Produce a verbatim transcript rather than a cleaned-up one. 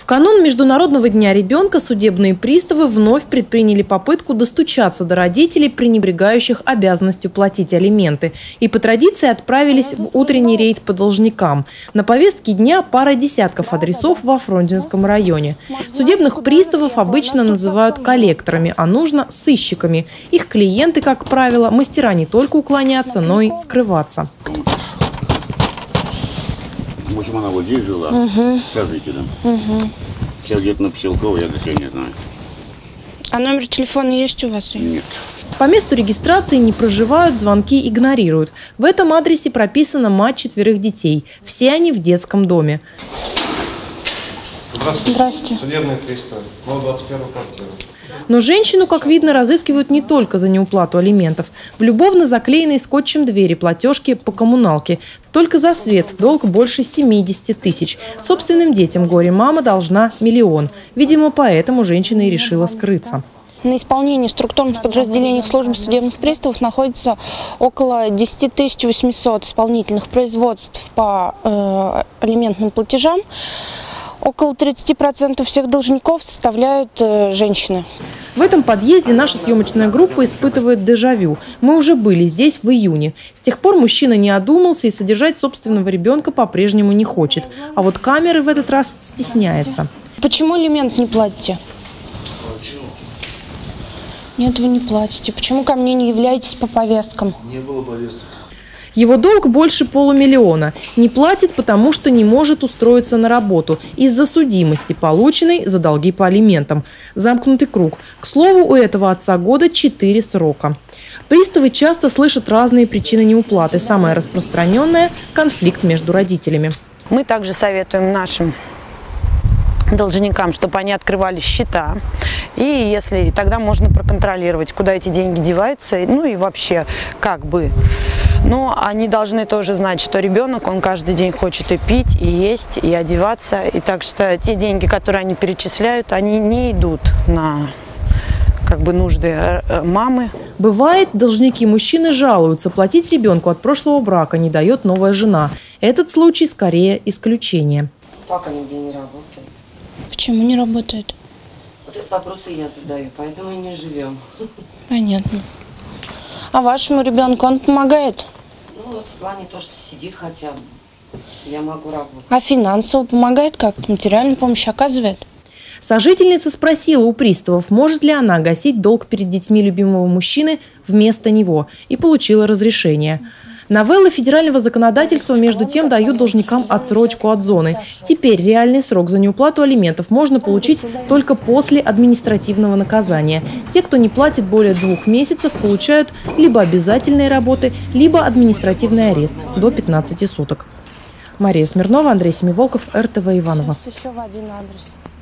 В канун Международного дня ребенка судебные приставы вновь предприняли попытку достучаться до родителей, пренебрегающих обязанностью платить алименты. И по традиции отправились в утренний рейд по должникам. На повестке дня пара десятков адресов во Фрунзенском районе. Судебных приставов обычно называют коллекторами, а нужно сыщиками. Их клиенты, как правило, мастера не только уклоняться, но и скрываться. В общем, она вот здесь жила. Угу. Скажите, да? Угу. Сейчас где-то на Поселковой, я до сих не знаю. А номер телефона есть у вас? Нет. По месту регистрации не проживают, звонки игнорируют. В этом адресе прописана мать четверых детей. Все они в детском доме. Здравствуйте. Здравствуйте. Судебный пристав. двадцать первая квартира. Но женщину, как видно, разыскивают не только за неуплату алиментов. В любовно заклеенной скотчем двери платежки по коммуналке. Только за свет долг больше семидесяти тысяч. Собственным детям горе-мама должна миллион. Видимо, поэтому женщина и решила скрыться. На исполнении структурных подразделений службы судебных приставов находится около десяти тысяч восьмисот исполнительных производств по э, алиментным платежам. Около тридцати процентов всех должников составляют э, женщины. В этом подъезде наша съемочная группа испытывает дежавю. Мы уже были здесь в июне. С тех пор мужчина не одумался и содержать собственного ребенка по-прежнему не хочет. А вот камеры в этот раз стесняется. Почему алимент не платите? Нет, вы не платите. Почему ко мне не являетесь по повесткам? Не было повесток. Его долг больше полумиллиона. Не платит, потому что не может устроиться на работу из-за судимости, полученной за долги по алиментам. Замкнутый круг. К слову, у этого отца года четыре срока. Приставы часто слышат разные причины неуплаты. Самая распространенная – конфликт между родителями. Мы также советуем нашим должникам, чтобы они открывали счета. И если тогда можно проконтролировать, куда эти деньги деваются, ну и вообще как бы. Но они должны тоже знать, что ребенок, он каждый день хочет и пить, и есть, и одеваться. И так что те деньги, которые они перечисляют, они не идут на как бы нужды мамы. Бывает, должники мужчины жалуются, платить ребенку от прошлого брака не дает новая жена. Этот случай скорее исключение. Пока нигде не работает. Почему не работает? Вот этот вопрос и я задаю, поэтому и не живем. Понятно. А вашему ребенку он помогает? Ну вот в плане то, что сидит хотя бы, что я могу работать. А финансово помогает как-то? Материальную помощь оказывает? Сожительница спросила у приставов, может ли она гасить долг перед детьми любимого мужчины вместо него, и получила разрешение. Новеллы федерального законодательства, между тем, дают должникам отсрочку от зоны. Теперь реальный срок за неуплату алиментов можно получить только после административного наказания. Те, кто не платит более двух месяцев, получают либо обязательные работы, либо административный арест до пятнадцати суток. Мария Смирнова, Андрей Семиволков, эр тэ вэ Иваново. Сейчас еще в один адрес.